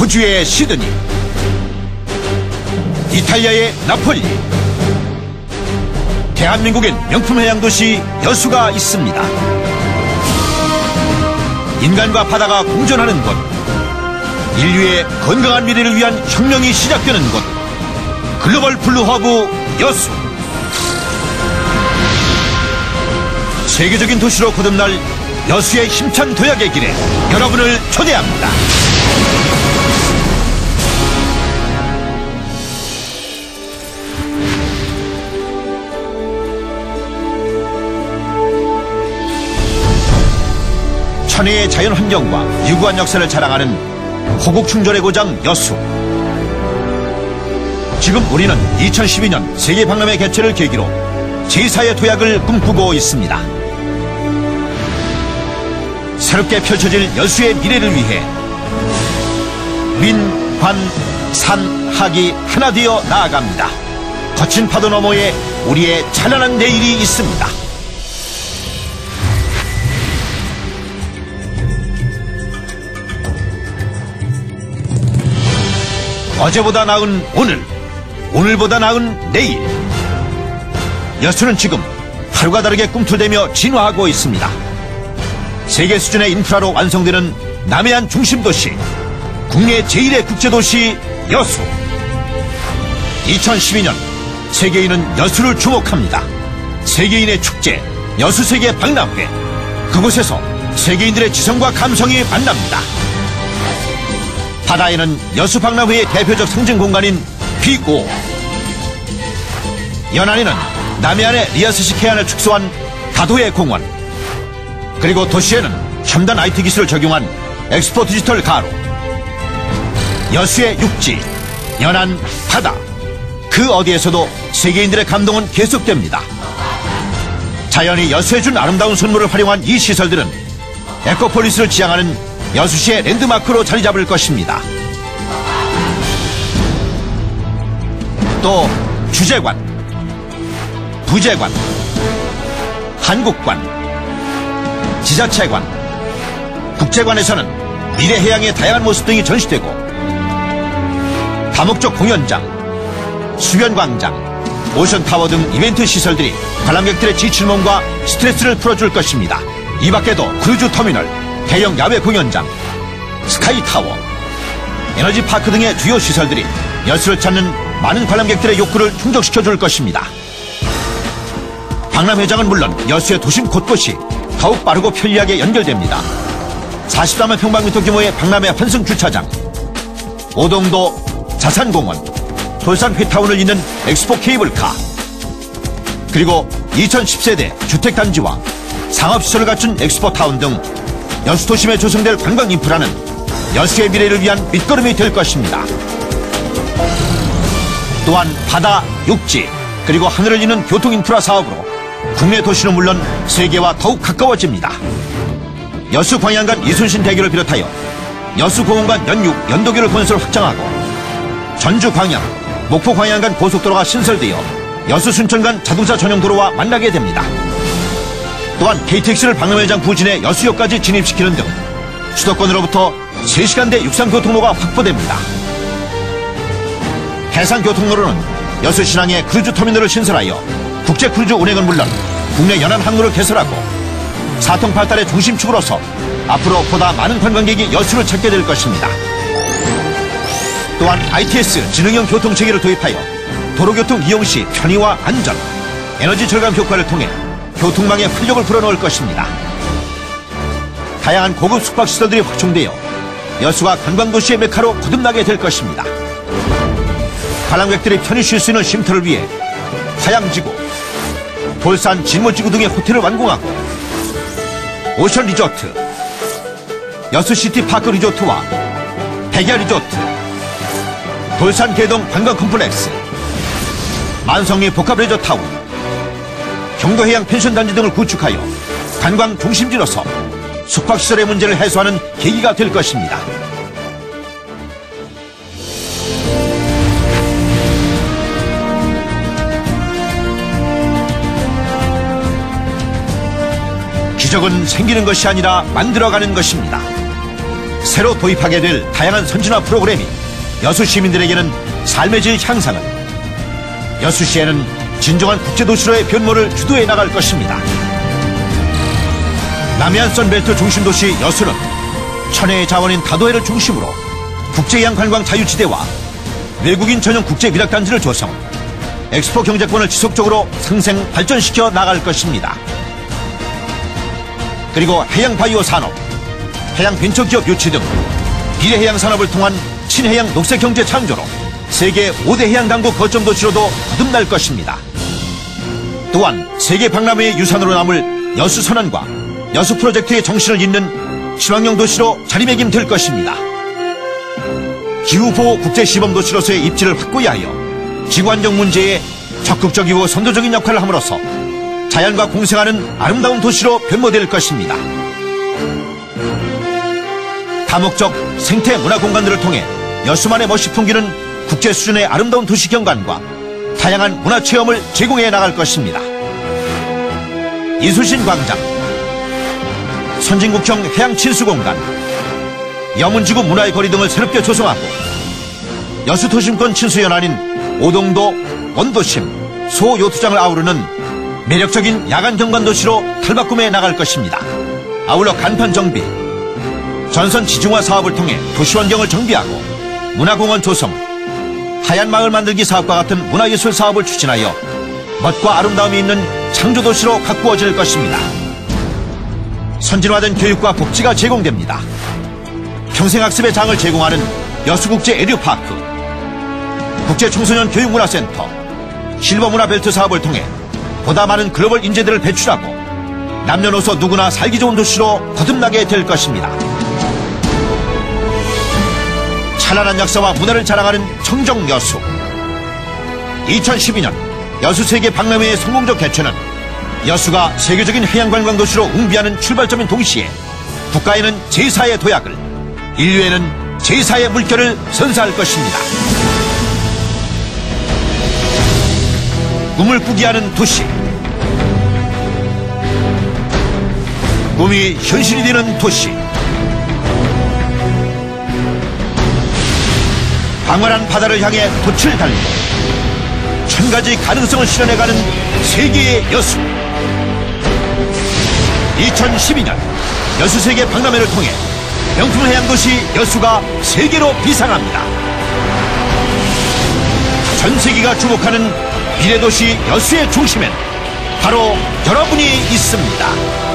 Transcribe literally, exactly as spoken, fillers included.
호주의 시드니, 이탈리아의 나폴리, 대한민국엔 명품 해양도시 여수가 있습니다. 인간과 바다가 공존하는 곳, 인류의 건강한 미래를 위한 혁명이 시작되는 곳, 글로벌 블루허브 여수. 세계적인 도시로 거듭날 여수의 힘찬 도약의 길에 여러분을 초대합니다. 천혜의 자연 환경과 유구한 역사를 자랑하는 호국 충전의 고장 여수. 지금 우리는 이천십이 년 세계 박람회 개최를 계기로 제사의 도약을 꿈꾸고 있습니다. 새롭게 펼쳐질 여수의 미래를 위해 민, 관, 산, 학이 하나 되어 나아갑니다. 거친 파도 너머에 우리의 찬란한 내일이 있습니다. 어제보다 나은 오늘, 오늘보다 나은 내일. 여수는 지금 하루가 다르게 꿈틀대며 진화하고 있습니다. 세계 수준의 인프라로 완성되는 남해안 중심도시, 국내 제일의 국제도시 여수. 이천십이 년 세계인은 여수를 주목합니다. 세계인의 축제, 여수세계 박람회. 그곳에서 세계인들의 지성과 감성이 만납니다. 바다에는 여수 박람회의 대표적 상징 공간인 비오, 연안에는 남해안의 리아스식 해안을 축소한 다도해 공원, 그리고 도시에는 첨단 아이티 기술을 적용한 엑스포 디지털 가로. 여수의 육지, 연안, 바다, 그 어디에서도 세계인들의 감동은 계속됩니다. 자연이 여수에 준 아름다운 선물을 활용한 이 시설들은 에코폴리스를 지향하는 여수시의 랜드마크로 자리 잡을 것입니다. 또 주재관, 부재관, 한국관, 지자체관, 국제관에서는 미래해양의 다양한 모습 등이 전시되고, 다목적 공연장, 수변광장, 오션타워 등 이벤트 시설들이 관람객들의 지친 몸과 스트레스를 풀어줄 것입니다. 이 밖에도 크루즈터미널, 대형 야외 공연장, 스카이타워, 에너지파크 등의 주요 시설들이 여수를 찾는 많은 관람객들의 욕구를 충족시켜줄 것입니다. 박람회장은 물론 여수의 도심 곳곳이 더욱 빠르고 편리하게 연결됩니다. 사십사만 평방미터 규모의 박람회 환승 주차장, 오동도 자산공원, 돌산 회타운을 잇는 엑스포 케이블카, 그리고 이천십 세대 주택단지와 상업시설을 갖춘 엑스포타운 등 여수 도심에 조성될 관광 인프라는 여수의 미래를 위한 밑거름이 될 것입니다. 또한 바다, 육지, 그리고 하늘을 잇는 교통 인프라 사업으로 국내 도시는 물론 세계와 더욱 가까워집니다. 여수 광양간 이순신 대교를 비롯하여 여수 공원간 연육, 연도교를 건설 확장하고, 전주 광양, 목포 광양간 고속도로가 신설되어 여수 순천간 자동차 전용 도로와 만나게 됩니다. 또한 케이티엑스를 박람회장 부진에 여수역까지 진입시키는 등 수도권으로부터 세 시간대 육상교통로가 확보됩니다. 해상교통로로는 여수 신항에 크루즈터미널을 신설하여 국제 크루즈 운행은 물론 국내 연안 항로를 개설하고, 사통팔달의 중심축으로서 앞으로 보다 많은 관광객이 여수를 찾게 될 것입니다. 또한 아이티에스 지능형 교통체계를 도입하여 도로교통 이용 시 편의와 안전, 에너지 절감 효과를 통해 교통망에 활력을 불어넣을 것입니다. 다양한 고급 숙박시설들이 확충되어 여수가 관광도시의 메카로 거듭나게 될 것입니다. 관람객들이 편히 쉴 수 있는 쉼터를 위해 화양지구, 돌산 진모지구 등의 호텔을 완공하고, 오션 리조트, 여수시티파크 리조트와 백야 리조트, 돌산 개동 관광 컴플렉스, 만성리 복합 레저타운, 경도해양 펜션단지 등을 구축하여 관광 중심지로서 숙박시설의 문제를 해소하는 계기가 될 것입니다. 기적은 생기는 것이 아니라 만들어가는 것입니다. 새로 도입하게 될 다양한 선진화 프로그램이 여수 시민들에게는 삶의 질 향상을, 여수시에는 진정한 국제도시로의 변모를 주도해 나갈 것입니다. 남해안 선벨트 중심도시 여수는 천혜의 자원인 다도해를 중심으로 국제해양 관광 자유지대와 외국인 전용 국제위락단지를 조성, 엑스포 경제권을 지속적으로 상생 발전시켜 나갈 것입니다. 그리고 해양 바이오 산업, 해양 벤처기업 유치 등 비례해양 산업을 통한 친해양 녹색경제 창조로 세계 오 대 해양강국 거점 도시로도 거듭날 것입니다. 또한 세계 박람회의 유산으로 남을 여수 선언과 여수 프로젝트의 정신을 잇는 친환경 도시로 자리매김될 것입니다. 기후보호 국제시범도시로서의 입지를 확고히 하여 지구안정 문제에 적극적이고 선도적인 역할을 함으로써 자연과 공생하는 아름다운 도시로 변모될 것입니다. 다목적 생태 문화 공간들을 통해 여수만의 멋이 풍기는 국제 수준의 아름다운 도시 경관과 다양한 문화 체험을 제공해 나갈 것입니다. 이순신 광장, 선진국형 해양 친수공간, 염운지구 문화의 거리 등을 새롭게 조성하고 여수도심권 친수연안인 오동도, 원도심, 소요트장을 아우르는 매력적인 야간 경관도시로 탈바꿈해 나갈 것입니다. 아울러 간판 정비, 전선 지중화 사업을 통해 도시환경을 정비하고 문화공원 조성, 하얀 마을 만들기 사업과 같은 문화예술 사업을 추진하여 멋과 아름다움이 있는 창조도시로 가꾸어질 것입니다. 선진화된 교육과 복지가 제공됩니다. 평생학습의 장을 제공하는 여수국제 에듀파크, 국제청소년 교육문화센터, 실버문화벨트 사업을 통해 보다 많은 글로벌 인재들을 배출하고 남녀노소 누구나 살기 좋은 도시로 거듭나게 될 것입니다. 찬란한 역사와 문화를 자랑하는 청정 여수. 이천십이 년 여수세계 박람회의 성공적 개최는 여수가 세계적인 해양관광도시로 웅비하는 출발점인 동시에 국가에는 제사의 도약을, 인류에는 제사의 물결을 선사할 것입니다. 꿈을 꾸게 하는 도시, 꿈이 현실이 되는 도시, 광활한 바다를 향해 돛을 달리고 천가지 가능성을 실현해가는 세계의 여수. 이천십이 년 여수세계 박람회를 통해 명품 해양도시 여수가 세계로 비상합니다. 전 세계가 주목하는 미래도시 여수의 중심엔 바로 여러분이 있습니다.